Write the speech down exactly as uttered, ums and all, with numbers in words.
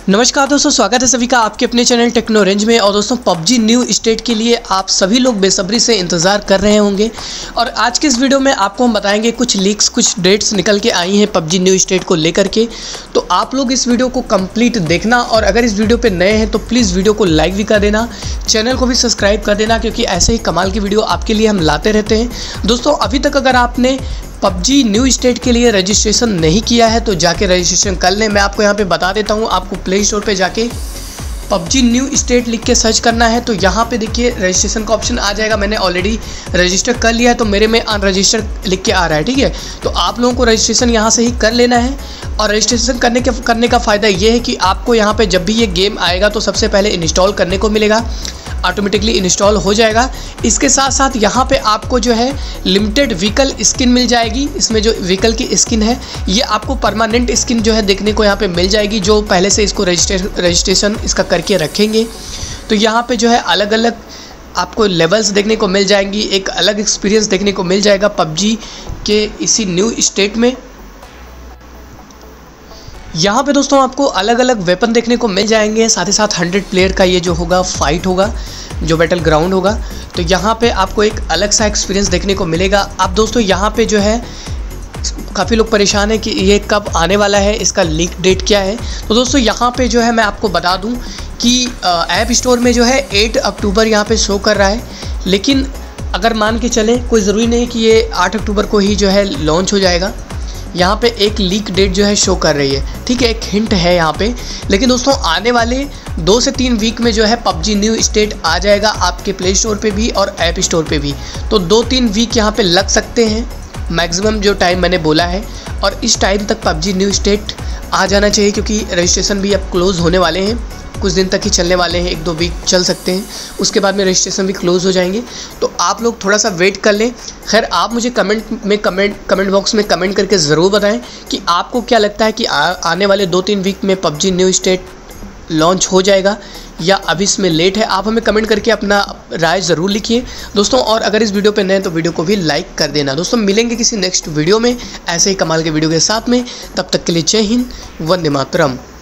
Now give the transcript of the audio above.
नमस्कार दोस्तों, स्वागत है सभी का आपके अपने चैनल टेक्नो रेंज में। और दोस्तों पबजी न्यू स्टेट के लिए आप सभी लोग बेसब्री से इंतज़ार कर रहे होंगे और आज के इस वीडियो में आपको हम बताएंगे कुछ लीक्स, कुछ डेट्स निकल के आई हैं पबजी न्यू स्टेट को लेकर के। तो आप लोग इस वीडियो को कंप्लीट देखना और अगर इस वीडियो पर नए हैं तो प्लीज़ वीडियो को लाइक भी कर देना, चैनल को भी सब्सक्राइब कर देना, क्योंकि ऐसे ही कमाल की वीडियो आपके लिए हम लाते रहते हैं। दोस्तों अभी तक अगर आपने पबजी न्यू स्टेट के लिए रजिस्ट्रेशन नहीं किया है तो जाके रजिस्ट्रेशन कर लें। मैं आपको यहाँ पे बता देता हूँ, आपको प्ले स्टोर पे जाके पबजी न्यू स्टेट लिख के सर्च करना है तो यहाँ पे देखिए रजिस्ट्रेशन का ऑप्शन आ जाएगा। मैंने ऑलरेडी रजिस्टर कर लिया है तो मेरे में अनरजिस्टर लिख के आ रहा है, ठीक है। तो आप लोगों को रजिस्ट्रेशन यहाँ से ही कर लेना है और रजिस्ट्रेशन करने के करने का फ़ायदा ये है कि आपको यहाँ पर जब भी ये गेम आएगा तो सबसे पहले इंस्टॉल करने को मिलेगा, ऑटोमेटिकली इंस्टॉल हो जाएगा। इसके साथ साथ यहाँ पे आपको जो है लिमिटेड व्हीकल स्किन मिल जाएगी। इसमें जो व्हीकल की स्किन है ये आपको परमानेंट स्किन जो है देखने को यहाँ पे मिल जाएगी, जो पहले से इसको रजिस्ट्रेशन रजिस्ट्रेशन इसका करके रखेंगे। तो यहाँ पे जो है अलग अलग आपको लेवल्स देखने को मिल जाएंगी, एक अलग एक्सपीरियंस देखने को मिल जाएगा पबजी के इसी न्यू स्टेट में। यहाँ पे दोस्तों आपको अलग अलग वेपन देखने को मिल जाएंगे, साथ ही साथ हंड्रेड प्लेयर का ये जो होगा फाइट होगा, जो बैटल ग्राउंड होगा। तो यहाँ पे आपको एक अलग सा एक्सपीरियंस देखने को मिलेगा। अब दोस्तों यहाँ पे जो है काफ़ी लोग परेशान है कि ये कब आने वाला है, इसका लीक डेट क्या है। तो दोस्तों यहाँ पे जो है मैं आपको बता दूँ कि ऐप स्टोर में जो है आठ अक्टूबर यहाँ पे शो कर रहा है, लेकिन अगर मान के चलें कोई ज़रूरी नहीं कि ये आठ अक्टूबर को ही जो है लॉन्च हो जाएगा। यहाँ पे एक लीक डेट जो है शो कर रही है, ठीक है, एक हिंट है यहाँ पे। लेकिन दोस्तों आने वाले दो से तीन वीक में जो है पबजी न्यू स्टेट आ जाएगा आपके प्ले स्टोर पे भी और ऐप स्टोर पे भी। तो दो तीन वीक यहाँ पे लग सकते हैं मैक्सिमम, जो टाइम मैंने बोला है। और इस टाइम तक पबजी न्यू स्टेट आ जाना चाहिए, क्योंकि रजिस्ट्रेशन भी अब क्लोज़ होने वाले हैं, कुछ दिन तक ही चलने वाले हैं, एक दो वीक चल सकते हैं, उसके बाद में रजिस्ट्रेशन भी क्लोज़ हो जाएंगे। तो आप लोग थोड़ा सा वेट कर लें। खैर आप मुझे कमेंट में कमेंट कमेंट बॉक्स में कमेंट करके ज़रूर बताएं कि आपको क्या लगता है कि आ, आने वाले दो तीन वीक में पबजी न्यू स्टेट लॉन्च हो जाएगा या अभी इसमें लेट है। आप हमें कमेंट करके अपना राय ज़रूर लिखिए दोस्तों। और अगर इस वीडियो पे नए हैं तो वीडियो को भी लाइक कर देना। दोस्तों मिलेंगे किसी नेक्स्ट वीडियो में ऐसे ही कमाल के वीडियो के साथ में, तब तक के लिए जय हिंद, वंदे मातरम।